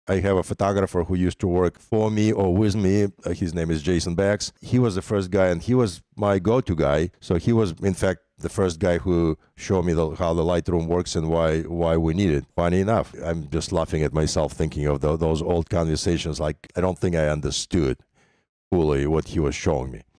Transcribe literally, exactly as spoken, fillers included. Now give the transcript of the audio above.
I have a photographer who used to work for me or with me. Uh, his name is Jason Bax. He was the first guy, and he was my go-to guy. So he was, in fact, the first guy who showed me the, how the Lightroom works and why why we need it. Funny enough, I'm just laughing at myself thinking of the, those old conversations. Like, I don't think I understood fully what he was showing me.